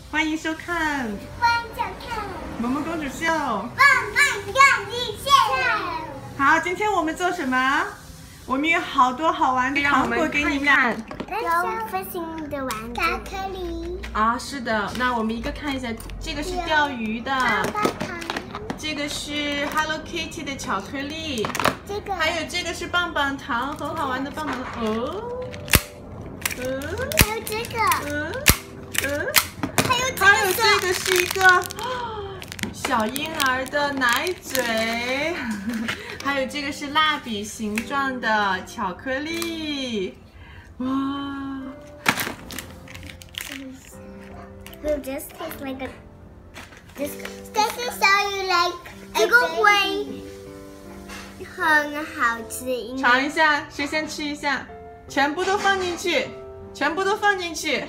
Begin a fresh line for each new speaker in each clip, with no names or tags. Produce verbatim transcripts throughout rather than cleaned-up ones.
欢迎收看《
欢迎收看
萌萌公主秀》。
棒棒让你秀。
好，今天我们做什么？我们有好多好玩的糖果给你们看。
有分心的玩具。巧克力。
啊，是的。那我们一个看一下，这个是钓鱼的。
棒棒糖。
这个是 Hello Kitty 的巧克力。
这个。
还有这个是棒棒糖，很好玩的棒棒糖。哦。嗯。
还有这个。
嗯。嗯。
还有这个。
还有这个是一个小婴儿的奶嘴，还有这个是蜡笔形状的巧克力，哇
Who just tastes like a this this is how you like 这个会很好吃。
尝一下，谁先吃一下？全部都放进去，全部都放进去。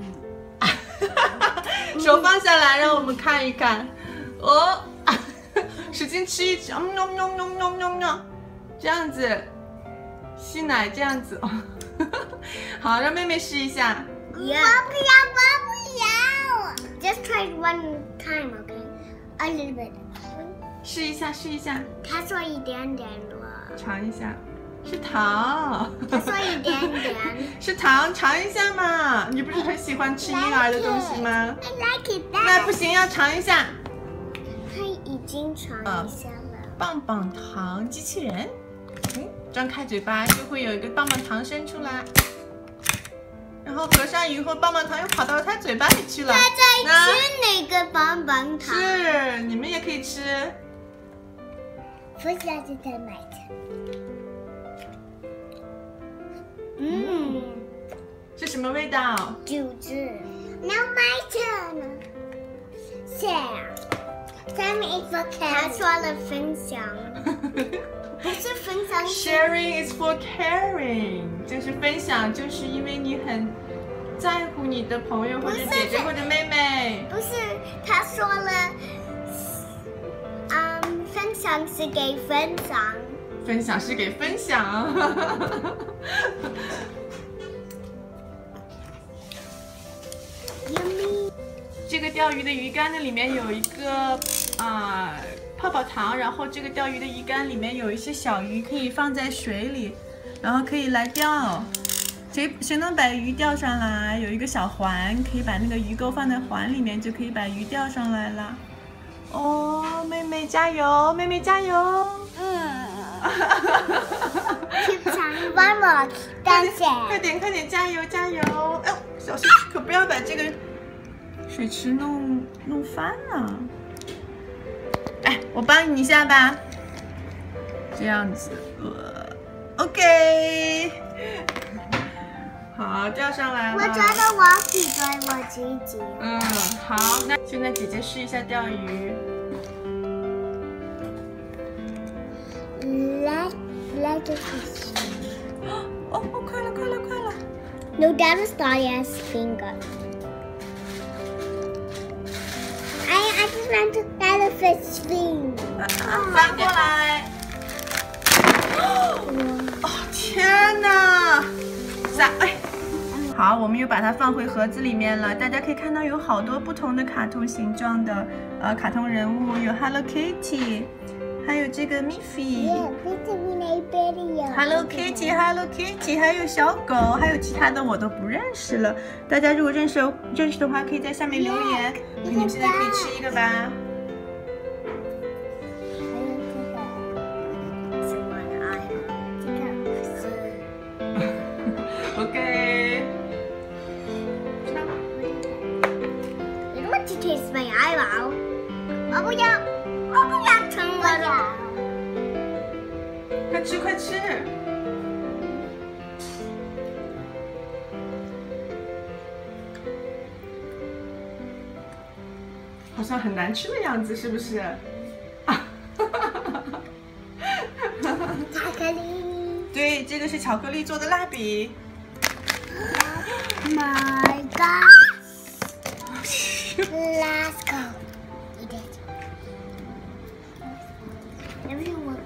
手放下来，让我们看一看。哦，使劲吃一吃，嗯嗯嗯嗯嗯嗯嗯，这样子，吸奶这样子。好，让妹妹试一下。
我不要，我不要。Just try one time, okay? A little bit.
试一下，试一下。
他说一点点了。
尝一下，是糖。
他说一点点。
是糖，尝一下嘛。你不是很喜欢吃婴儿的东西吗
I like it.
那不行，要尝一下。
他已经尝一下了。
棒棒糖机器人，嗯，张开嘴巴就会有一个棒棒糖伸出来，然后合上以后，棒棒糖又跑到他嘴巴里去了。
他在吃那个棒棒糖。
是，你们也可以吃。
不下次再买的。嗯，
是什么味道？
橘子。Now my turn. Share. Time is for caring. 他说了分享，不是分享。
Sharing is for caring， 就是分享，就是因为你很在乎你的朋友或者姐姐或者妹妹。
不是，他说了，嗯，分享是给分享。
分享是给分享。
Yummy。
这个钓鱼的鱼竿的里面有一个啊、呃、泡泡糖，然后这个钓鱼的鱼竿里面有一些小鱼，可以放在水里，然后可以来钓。谁谁能把鱼钓上来？有一个小环，可以把那个鱼钩放在环里面，就可以把鱼钓上来了。哦，妹妹加油，妹妹加油！
嗯。Keep trying one more.
快点快点，加油加油！哎呦，小心，可不要把这个水池弄弄翻了。哎，我帮你一下吧。这样子，呃 ，OK。好，钓上来了。
我觉得我比对我自己。
嗯，好，那现在姐姐试一下钓鱼。
Let let it fish.
哦哦，快了快了快了。
No, that was Daya's finger. I I just want to let a fish swim.
翻过来。哦天哪！咋哎？好，我们又把它放回盒子里面了。大家可以看到有好多不同的卡通形状的呃卡通人物，有 Hello Kitty， 还有这个 Miffy。Hello Kitty，Hello Kitty， 还有小狗，还有其他的我都不认识了。大家如果认识认识的话，可以在下面留言。你们现在可以吃一个吧。OK。
You want to taste my eyeball? 我不要，我不要吃了。
快吃快吃！好像很难吃的样子，是不是？
巧克力。
对，这个是巧克力做的蜡笔。
My God! Let's go. Eat it. Everyone.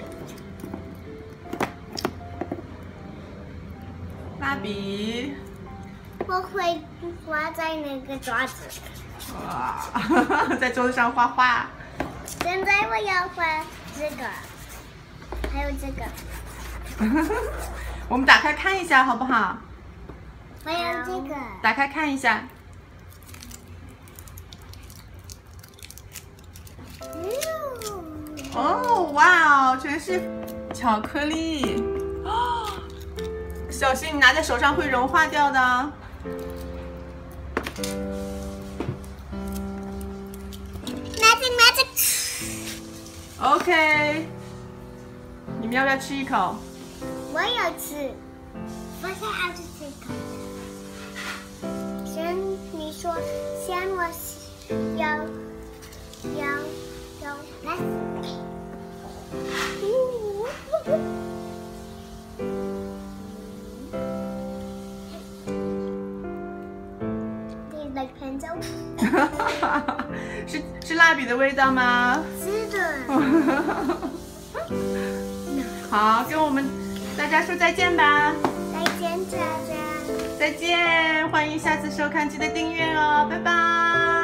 蜡笔。
我会画在那个爪子。
哇，在桌子上画画。
现在我要画这个，还有这个。
我们打开看一下好不好？
我要这个。
打开看一下。哦，哇哦，全是巧克力。哦，小心你拿在手上会融化掉的。
Magic magic。
OK， 你们要不要吃一口？
我要吃，我想要吃这个。先你说，先我要要要来。Do you like pencil？
是是蜡笔的味道吗？
是的。
好，跟我们大家说再见吧。
再见，大家。
再见，欢迎下次收看，记得订阅哦，拜拜。